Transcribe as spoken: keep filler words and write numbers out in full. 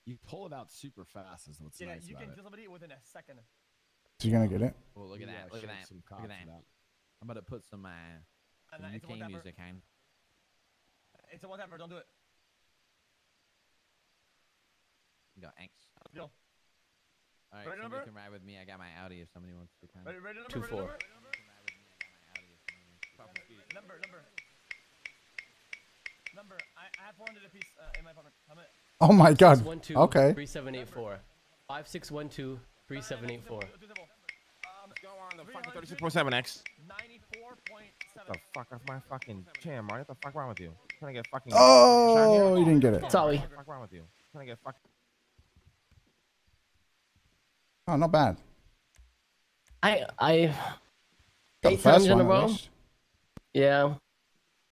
You pull it out super fast is what's yeah, nice you about can it. kill somebody within a second. So you're gonna get it? Oh, look at Yeah, that! Look at shake that! some Look at cops that! it up. I'm about to put some uh, And some uh, it's a U K one-tapper. music on. It's a one-tapper. Don't do it. Go, thanks. Yo. All right, Ready somebody number? can ride with me. I got my Audi if somebody wants to come. Ready, ready number? Two ready four. number? Number, number. Number. I, I have four hundred apiece uh, in my apartment. How many? Oh my god. One two. Okay. Three seven eight four. Five six one two three seven eight four. Go on the fucking thirty-six point seven X. ninety-four point seven. The fuck off my fucking chair, Marty. What the fuck wrong with you? Trying to get fucking. Oh, you didn't get it. Sorry. What the fuck wrong with you? Trying to get fucking. Oh, not bad. I I Got the eight times first in a one at row. least. Yeah.